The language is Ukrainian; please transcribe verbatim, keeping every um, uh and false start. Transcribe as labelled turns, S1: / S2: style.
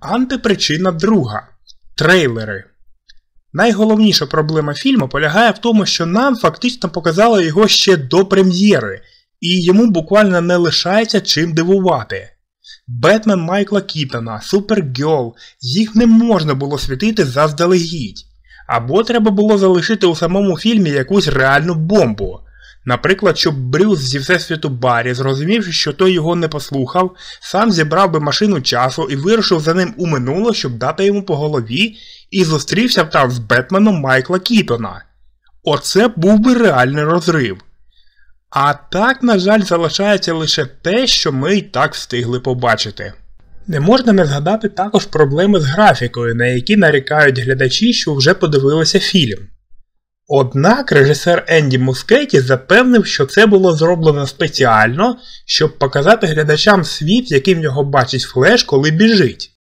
S1: Антипричина друга. Трейлери. Найголовніша проблема фільму полягає в тому, що нам фактично показали його ще до прем'єри, і йому буквально не лишається чим дивувати. Бетмен Майкла Кітона, Супергерл, їх не можна було світити заздалегідь. Або треба було залишити у самому фільмі якусь реальну бомбу. Наприклад, щоб Брюс зі Всесвіту Баррі, зрозумівши, що той його не послухав, сам зібрав би машину часу і вирушив за ним у минуле, щоб дати йому по голові, і зустрівся б там з Бетменом Майкла Кітона. Оце був би реальний розрив. А так, на жаль, залишається лише те, що ми й так встигли побачити. Не можна не згадати також проблеми з графікою, на які нарікають глядачі, що вже подивилися фільм. Однак режисер Енді Мускетті запевнив, що це було зроблено спеціально, щоб показати глядачам світ, яким його бачить Флеш, коли біжить.